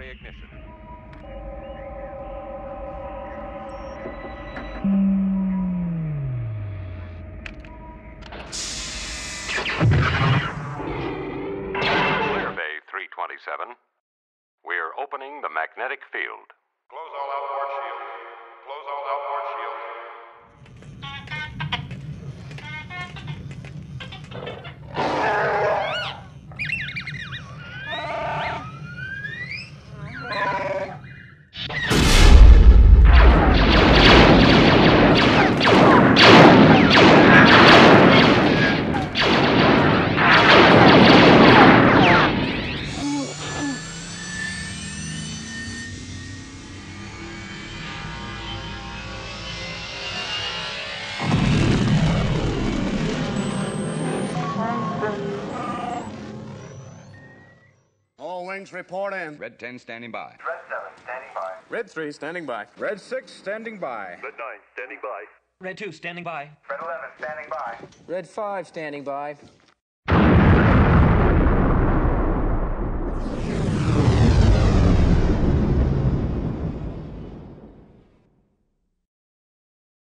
ignition. Clear Bay 327. We're opening the magnetic field. Close all outboard shields. Close all outboard shields. All wings report in. Red 10 standing by. Red 7 standing by. Red 3 standing by. Red 6 standing by. Red 9 standing by. Red 2 standing by. Red 11 standing by. Red 5 standing by.